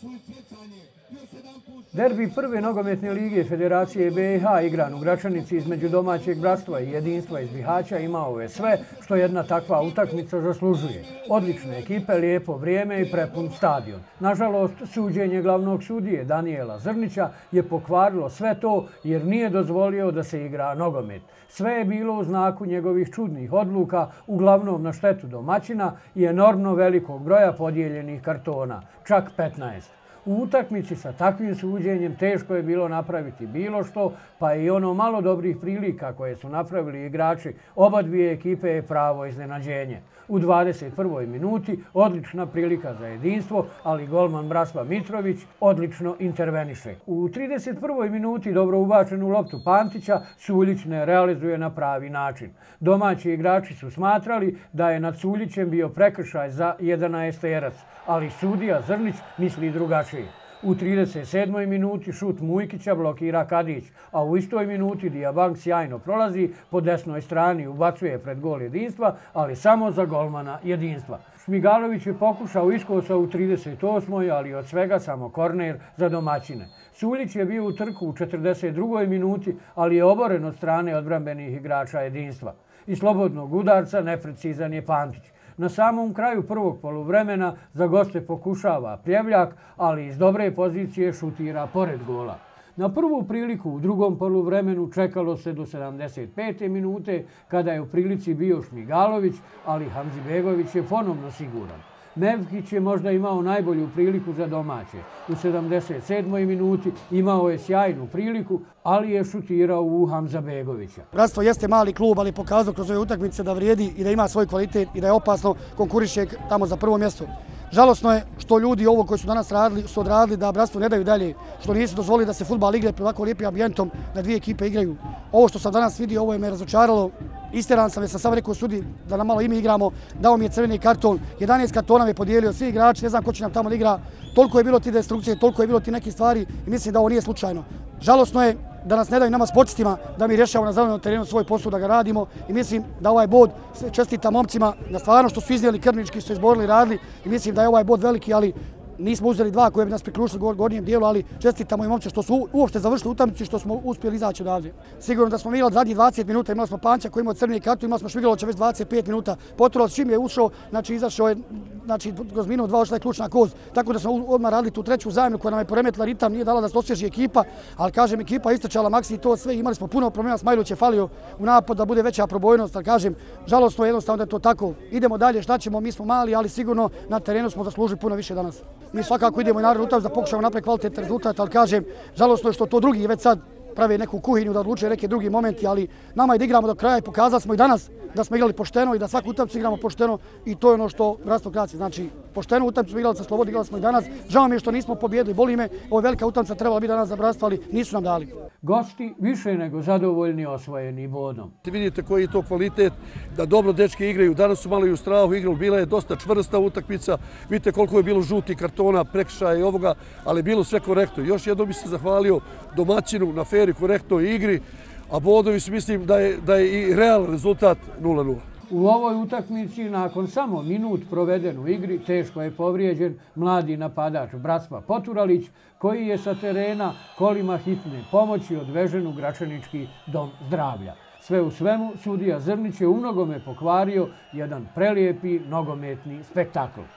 Derbi prve nogometne lige Federacije BiH igran u Gračanici između domaćeg Bratstva i Jedinstva iz Bihaća imao je sve što jedna takva utakmica zaslužuje. Odlične ekipe, lijepo vrijeme i prepun stadion. Nažalost, suđenje glavnog sudije Danijela Zrnića je pokvarilo sve to jer nije dozvolio da se igra nogomet. Sve je bilo u znaku njegovih čudnih odluka, uglavnom na štetu domaćina i enormno velikog broja podijeljenih kartona, čak 15. U utakmici sa takvim suđenjem teško je bilo napraviti bilo što, pa i ono malo dobrih prilika koje su napravili igrači oba dvije ekipe je pravo iznenađenje. U 21. minuti odlična prilika za Jedinstvo, ali golman Bratstva Mitrović odlično interveniše. U 31. minuti dobro ubačenu loptu Pantića Suljić ne realizuje na pravi način. Domaći igrači su smatrali da je nad Suljićem bio prekršaj za 11-terac, ali sudija Zrnić misli drugačije. U 37. minuti šut Mujkića blokira Kadić, a u istoj minuti Diabank sjajno prolazi po desnoj strani i ubacuje pred gol Jedinstva, ali samo za golmana Jedinstva. Šmigalović je pokušao iskosa u 38. ali od svega samo korner za domaćine. Suljić je bio u trku u 42. minuti, ali je oboren od strane odbrambenih igrača Jedinstva. I slobodnog udarca neprecizan je Pantić. Na samom kraju prvog poluvremena za goste pokušava Pljevljak, ali iz dobre pozicije šutira pored gola. Na prvu priliku u drugom poluvremenu čekalo se do 75. minute kada je u prilici bio Šmigalović, ali Hamzibegović je ponovno siguran. Mevkić je možda imao najbolju priliku za domaće. U 77. minuti imao je sjajnu priliku, ali je šutirao u Hamzabegovića. Bratstvo jeste mali klub, ali pokazao kroz ove utakmice da vrijedi i da ima svoj kvalitet i da je opasno konkuriše tamo za prvo mjesto. Žalosno je što ljudi ovo koji su danas radili, su odradili da Bratstvo ne daju dalje, što nisu dozvolili da se fudbal igra pred ovako lijepim ambijentom, da dvije ekipe igraju. Ovo što sam danas vidio, ovo je me razočaralo. Isteran sam jer sam samo rekao sudi da nam malo i mi igramo, dao mi je crveni karton, 11 kartona mi je podijelio, svi igrači, ne znam ko će nam tamo da igra, toliko je bilo ti destrukcije, toliko je bilo ti nekih stvari i mislim da ovo nije slučajno. Žalosno je da nas ne daju nama sportistima da mi rješavamo na zelenom terenu svoj posao da ga radimo i mislim da ovaj bod čestita momcima na stvarno što su iznijeli krvnički, što su izborili, radili i mislim da je ovaj bod veliki, ali nismo uzeli dva koje bi nas priključili u gornjem dijelu, ali čestitamo i momci što su uopšte završili utakmicu i što smo uspjeli izaći odavde. Sigurno da smo igrali zadnjih 20 minuta, imali smo Panća koji imao crveni karton, imali smo Šmigalovića već 25 minuta. Potural čim je ušao, znači izašao je, znači kroz minut dva ošla je ključna koz, tako da smo odmah radili tu treću zamjenu koja nam je poremetila ritam, nije dala da se osvježi ekipa, ali kažem ekipa istrčala maksi i to sve, imali smo puno problema, Smajlović je falio u napad da bude veća probojnost, ali kažem žalosno je jednostavno da je to tako. Idemo dalje, šta ćemo, mi smo mali, ali sigurno na terenu smo zaslužili puno više danas. Mi svakako idemo i naravno utakmicu da pokušamo napraviti kvalitetan rezultat, ali kažem, žalosno je što to drugi već sad prave neku kuhinju da odlučuje neke drugi momenti, ali nama je da igramo do kraja i pokazali smo i danas da smo igrali pošteno i da svaku utakmicu igramo pošteno i to je ono što Bratstvo Kraci. Znači, poštenu utakmicu smo igrali sa Slobodom, igrali smo i danas. Žao mi je što nismo pobjedili, boli me, ovo je velika utakmica, trebala biti danas za Bratstvo, ali nisu nam dali. Gosti više nego zadovoljni osvojeni bodom. Vidite koji je to kvalitet, da dobro dečki igraju, danas su malo i u strahu igrali, bila je dosta čvrsta utakmica, vidite koliko je bilo žutih kartona, prekršaja i ovoga, ali bilo sve korektno. Još jednom bi se zahvalio domaćinu na fer i korektnoj igri, a bodovi su mislim da je i realan rezultat 0:0. U ovoj utakmici nakon samo minut proveden u igri teško je povrijeđen mladi napadač Bratstva Poturalić koji je sa terena kolima hitne pomoći odvežen u Gračanički dom zdravlja. Sve u svemu, sudija Zrnić je u mnogome pokvario jedan prelijepi nogometni spektakl.